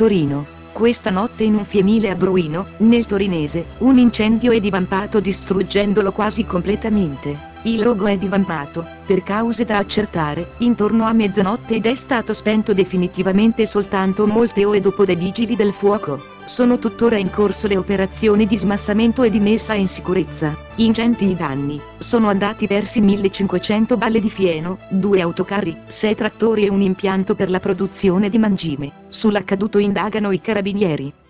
Torino. Questa notte in un fienile a Bruino, nel torinese, un incendio è divampato distruggendolo quasi completamente. Il rogo è divampato, per cause da accertare, intorno a mezzanotte ed è stato spento definitivamente soltanto molte ore dopo dai vigili del fuoco. Sono tuttora in corso le operazioni di smassamento e di messa in sicurezza. Ingenti i danni, sono andati persi 1500 balle di fieno, 2 autocarri, 6 trattori e un impianto per la produzione di mangime. Sull'accaduto indagano i carabinieri.